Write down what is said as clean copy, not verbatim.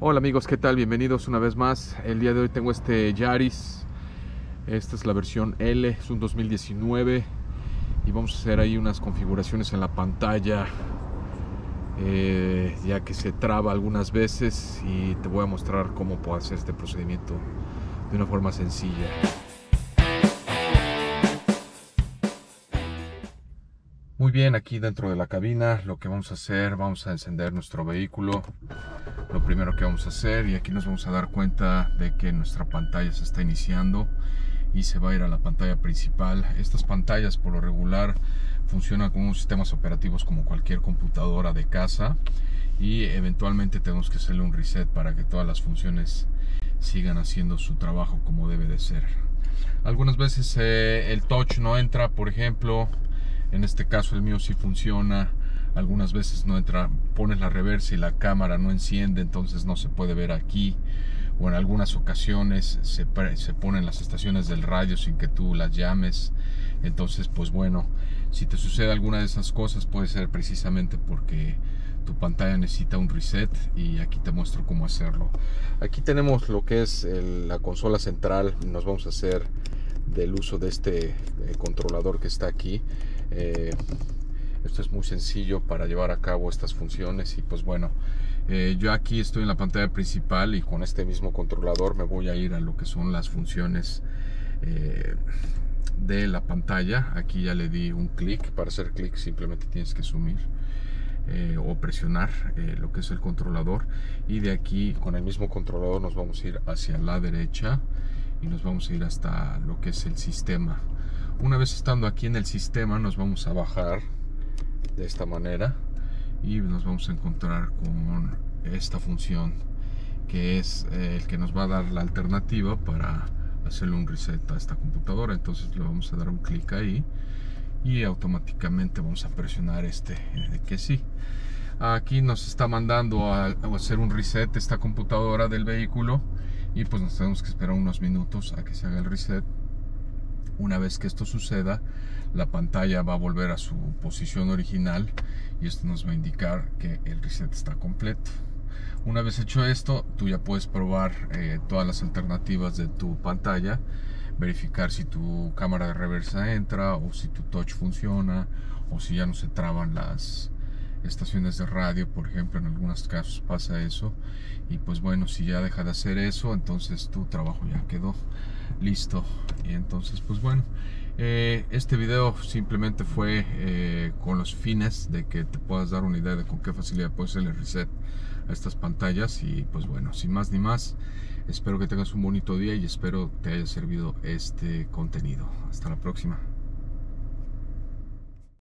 Hola amigos, ¿qué tal? Bienvenidos una vez más. El día de hoy tengo este Yaris. Esta es la versión L, es un 2019 y vamos a hacer ahí unas configuraciones en la pantalla, ya que se traba algunas veces, y te voy a mostrar cómo puedo hacer este procedimiento de una forma sencilla. Muy bien, aquí dentro de la cabina lo que vamos a hacer, vamos a encender nuestro vehículo. Lo primero que vamos a hacer, y aquí nos vamos a dar cuenta de que nuestra pantalla se está iniciando y se va a ir a la pantalla principal. Estas pantallas por lo regular funcionan con unos sistemas operativos como cualquier computadora de casa, y eventualmente tenemos que hacerle un reset para que todas las funciones sigan haciendo su trabajo como debe de ser. Algunas veces el touch no entra, por ejemplo. En este caso el mío sí funciona. Algunas veces no entra, pones la reversa y la cámara no enciende, entonces no se puede ver aquí. O en algunas ocasiones se ponen las estaciones del radio sin que tú las llames. Entonces, pues bueno, si te sucede alguna de esas cosas, puede ser precisamente porque tu pantalla necesita un reset, y aquí te muestro cómo hacerlo. Aquí tenemos lo que es la consola central. Nos vamos a hacer del uso de este controlador que está aquí. Esto es muy sencillo para llevar a cabo estas funciones, y pues bueno, yo aquí estoy en la pantalla principal, y con este mismo controlador me voy a ir a lo que son las funciones de la pantalla. Aquí ya le di un clic. Para hacer clic simplemente tienes que sumir o presionar lo que es el controlador, y de aquí con el mismo controlador nos vamos a ir hacia la derecha y nos vamos a ir hasta lo que es el sistema. Una vez estando aquí en el sistema, nos vamos a bajar de esta manera y nos vamos a encontrar con esta función, que es el que nos va a dar la alternativa para hacerle un reset a esta computadora. Entonces le vamos a dar un clic ahí y automáticamente vamos a presionar de que sí. Aquí nos está mandando a hacer un reset esta computadora del vehículo, y pues nos tenemos que esperar unos minutos a que se haga el reset. Una vez que esto suceda, la pantalla va a volver a su posición original, y esto nos va a indicar que el reset está completo. Una vez hecho esto, tú ya puedes probar todas las alternativas de tu pantalla, verificar si tu cámara de reversa entra, o si tu touch funciona, o si ya no se traban las estaciones de radio, por ejemplo. En algunos casos pasa eso, y pues bueno, si ya deja de hacer eso, entonces tu trabajo ya quedó listo. Y entonces pues bueno, este video simplemente fue con los fines de que te puedas dar una idea de con qué facilidad puedes hacerle reset a estas pantallas. Y pues bueno, sin más ni más, espero que tengas un bonito día y espero te haya servido este contenido. Hasta la próxima.